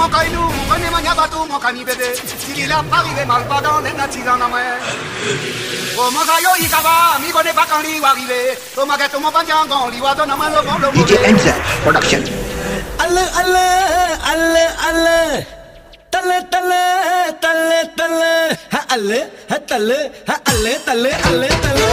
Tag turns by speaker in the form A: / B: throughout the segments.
A: mon caillou, connais ma bateau, mon canibédé. S'il a pas arrivé mal, pas dans les natifs en amère. Oh, mon caillou, il va, mi connaît pas quand il va arriver. Oh, ma gâteau, mon panjangon, il va donner le bon, le bon.
B: DJ Enza Production.
C: Alle, alle, alle, alle. Talle, talle, talle, talle. Ha, alle, ha, talle, ha, alle, talle, alle, talle.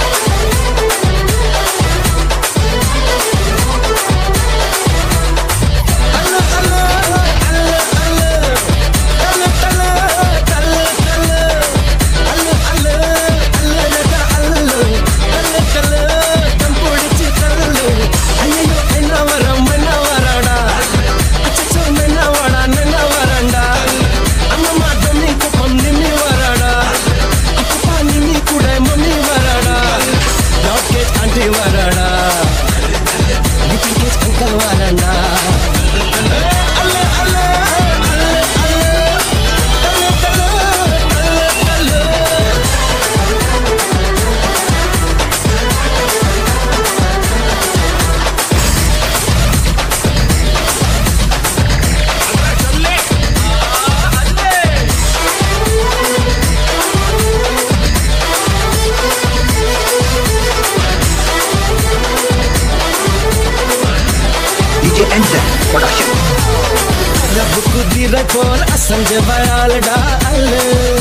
B: Enza Production.
C: Rab kudira kol asanje bayalda alle.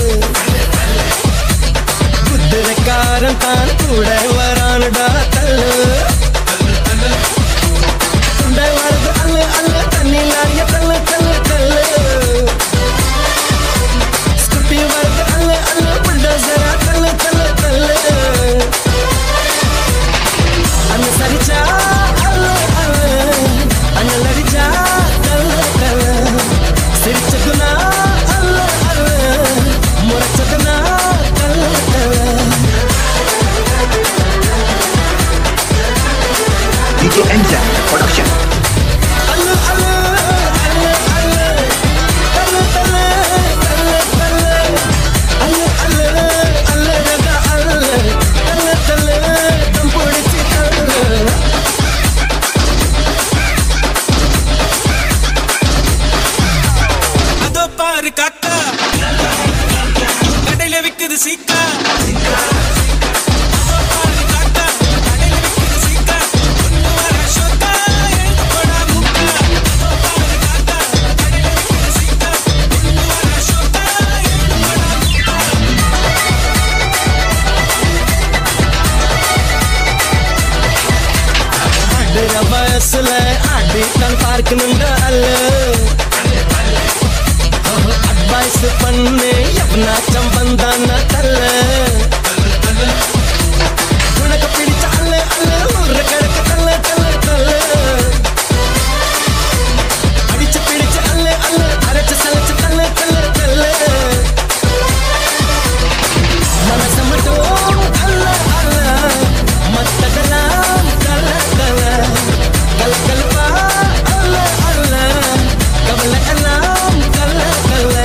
C: Kudire karan tan kude waranda talle. Kunde warad alle alle tanni lariya talle talle talle. Scooty warad alle alle bulldozer talle talle talle. Anna saricha alle alle. Anna laricha talle talle. Sirichaduna alle alle. Murachaduna talle talle.
B: DJ Enza Production.
C: Alle alle alle alle. Talle talle talle talle. Alle alle alle raga alle. Talle talle dum pudichi talle. அதோ பாரு காக்கா கடையில விக்குது சீக்கா அதோ பாரு காக்கா கடையில விக்குது சீக்கா ஒன்னு வர ஷோக்கா எழுந்து போடா மூக்கா அதோ பாரு காக்கா கடையில விக்குது சீக்கா ஒன்னு வர ஷோக்கா எழுந்து போடா மூக்கா ஆடுற வயசுல ஆடித்தான் பார்க்கணுண்டா அல்ல அட்வைஸ் பண்ணு எவனாச்சும் வந்தானா தல்ல உனக்கு பிடிச்ச அல்ல அல்ல ஒரு கிழக்கு தல்ல தல்ல தல்ல அடிச்சு பிடிச்ச அல்ல அல்ல அரைச்சு சலைச்சு தல்ல தல்ல தல்ல மனச மட்டும் அல்ல அல்ல மத்ததெல்லாம் தல்ல தல்ல கல் கல்பா அல்ல அல்ல கவலை எல்லாம் தல்ல தல்ல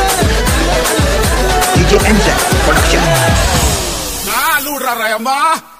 B: DJ Enza Production.
A: Nah, lu rara ya, Mbah.